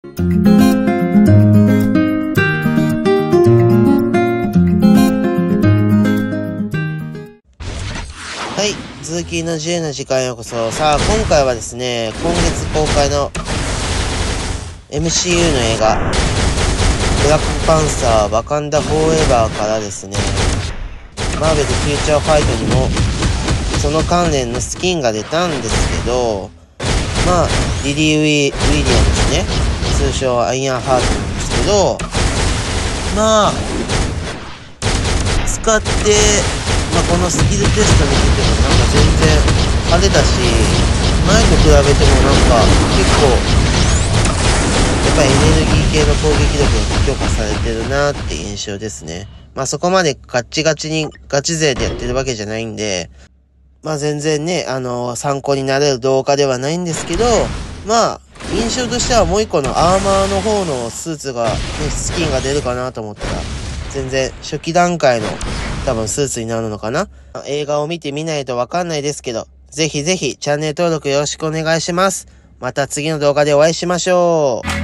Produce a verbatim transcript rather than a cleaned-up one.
はい、続きの自由な時間へようこそ。さあ、今回はですね、今月公開の エムシーユー の映画、ブラックパンサーワカンダフォーエバーからですね、マーベルフューチャーファイトにもその関連のスキンが出たんですけど、まあ、リリー・ウィ・ウィリアムズね、通称アイアンハートなんですけど、まあ、使って、まあ、このスキルテスト見ててもなんか全然派手だし、前と比べてもなんか結構やっぱりエネルギー系の攻撃力が強化されてるなって印象ですね。まあそこまでガッチガチにガチ勢でやってるわけじゃないんで、まあ全然ね、あの参考になれる動画ではないんですけど、まあ印象としてはもう一個のアーマーの方のスーツが、ね、スキンが出るかなと思ったら全然初期段階の多分スーツになるのかな。映画を見てみないとわかんないですけど、ぜひぜひチャンネル登録よろしくお願いします。また次の動画でお会いしましょう。